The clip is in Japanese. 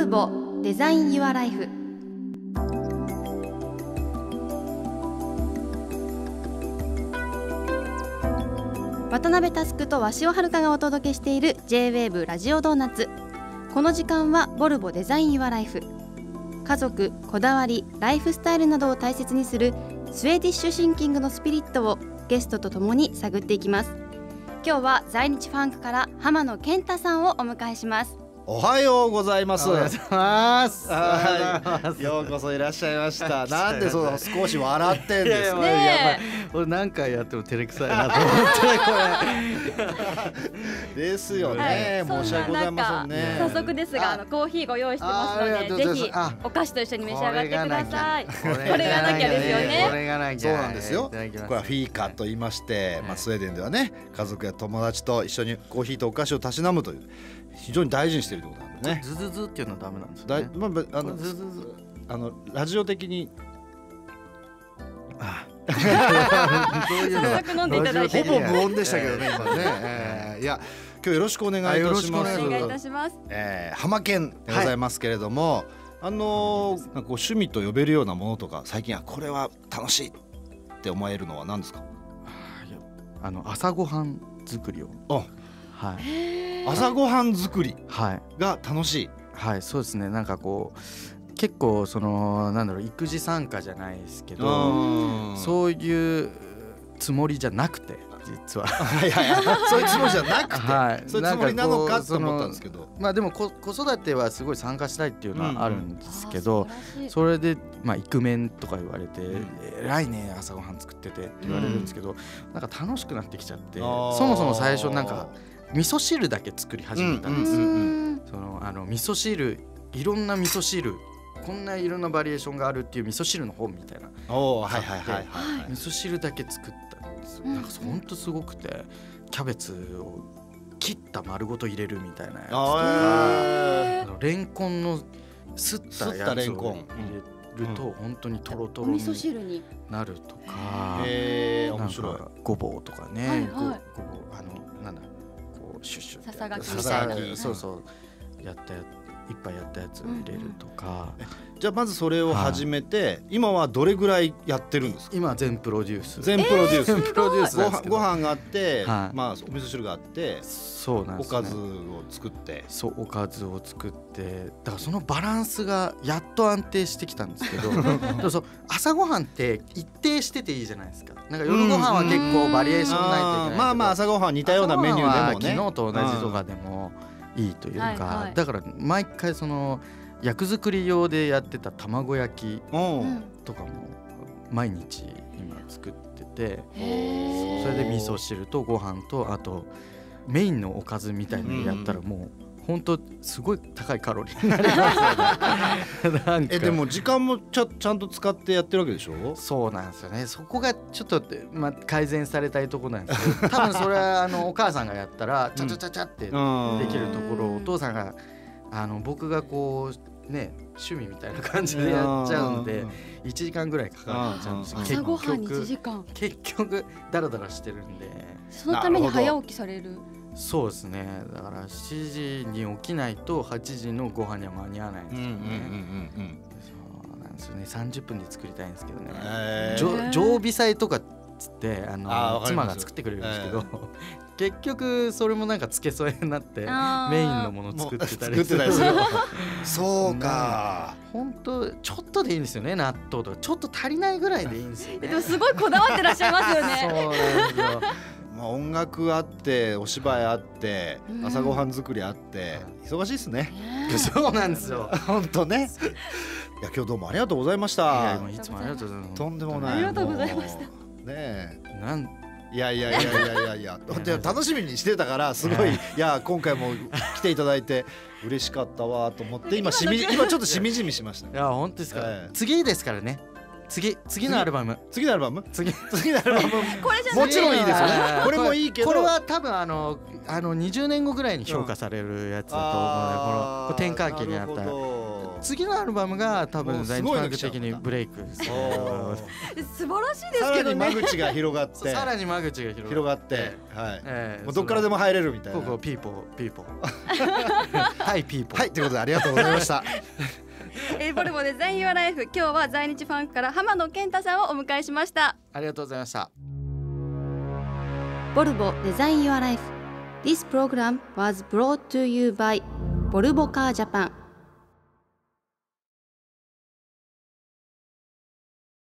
ルボデザインユアライフ。渡辺佑と鷲尾遥がお届けしている J-WAVE ラジオドーナツ。この時間はボルボデザインユアライフ。家族、こだわり、ライフスタイルなどを大切にするスウェーディッシュシンキングのスピリットをゲストとともに探っていきます。今日は在日ファンクから浜野健太さんをお迎えします。 おはようございます。 おはようございます。 はい、ようこそいらっしゃいました。なんでそう少し笑ってんですか。 俺何回やっても照れくさいなと思ってこれですよね、申し訳ございませんね。 早速ですがコーヒーご用意してますので、ぜひお菓子と一緒に召し上がってください。これがなきゃですよね。 これがなきゃ。 そうなんですよ。これはフィーカと言いまして、スウェーデンではね、家族や友達と一緒にコーヒーとお菓子をたしなむという非常に大事にしているところなんでね。 ズズズっていうのはダメなんですよね。 ズズズラジオ的に早速飲んでいただいて、 ほぼ無音でしたけどね今ね。いや今日よろしくお願いいたします。 お願いいたします。 浜健でございますけれども、なんか趣味と呼べるようなものとか最近これは楽しいって思えるのは何ですか。 朝ごはん作りを。はい。 朝ごはん作りが楽しい。 はい、そうですね。なんかこう結構育児参加じゃないですけど、そういうつもりじゃなくて実はそういうつもりじゃなくて、そういうつもりなのかと思ったんですけど、 でも子育てはすごい参加したいっていうのはあるんですけど、それでイクメンとか言われて偉いね朝ごはん作っててって言われるんですけど、なんか楽しくなってきちゃって、そもそも最初なんか味噌汁だけ作り始めたんです。味噌汁、いろんな味噌汁、こんないろんなバリエーションがあるっていう味噌汁の本みたいな。味噌汁だけ作ったんですよ。なんか本当すごくて、キャベツを切った丸ごと入れるみたいなやつとか、レンコンのすったやつを入れると本当にトロトロになるとか、 面白い。 ごぼうとかね、ごぼうシュッシュささがきみたいな、そうそうやったいっぱいやったやつを入れるとか。 じゃあまずそれを始めて、今はどれぐらいやってるんですか。 今は全プロデュース。 全プロデュース。ご飯があって、 お味噌汁があって、 そうなんですね。 おかずを作って、 おかずを作って、だからそのバランスがやっと安定してきたんですけど、朝ごはんって一定してていいじゃないですか。なんか夜ご飯は結構バリエーションないといけないけど、 朝ごはん似たようなメニューでもね、 昨日と同じとかでもいいというか、だから毎回役作り用でやってた卵焼きとかも毎日今作ってて、それで味噌汁とご飯と、あとメインのおかずみたいなのやったらもう本当すごい高いカロリーになりますよね。 でも時間もちゃんと使ってやってるわけでしょ。 そうなんですよね。そこがちょっと改善されたいところなんですけど、多分それはお母さんがやったらチャチャチャチャってできるところを、お父さんが僕がこうね趣味みたいな感じでやっちゃうんで1時間ぐらいかかっちゃうんですよ。 朝ごはんに1時間結局ダラダラしてるんで。 そのために早起きされる。 そうですね。だから7時に起きないと8時のご飯には間に合わないんですよね。そうなんですよね。30分で作りたいんですけどね。常備菜とかつって妻が作ってくれるんですけど、結局それもなんか付け添えになってメインのもの作ってたりする。 そうか。 本当ちょっとでいいんですよね。納豆とかちょっと足りないぐらいでいいんですよね。 でもすごいこだわってらっしゃいますよね。 そうなんですよ。 音楽あってお芝居あって朝ごはん作りあって忙しいですね。 そうなんですよ。 本当ね。いや今日どうもありがとうございました。 いつもありがとうございます。 とんでもない。 ありがとうございました。 ねえ。いやで楽しみにしてたからすごい、いや今回も来ていただいて嬉しかったわと思って今ちょっとしみじみしました。 いや本当ですか。次ですからね。次のアルバムこれじゃもちろんいいですよね。これもいいけど、 これは多分20年後ぐらいに評価されるやつだと思うので、この転換期にあった次のアルバムが多分在日ファンク的にブレイクですね。 素晴らしいですさらにけどね。 間口が広がってさらに間口が広がって、はい、もうどっからででも入れるみたいな。 ピーポーはいピーポーはい、ということでありがとうございましたボルボデザインユアライフ、今日は在日ファンクから浜野健太さんをお迎えしました。 ありがとうございました。 ボルボデザインユアライフ。This program was brought to you by ボルボカージャパン。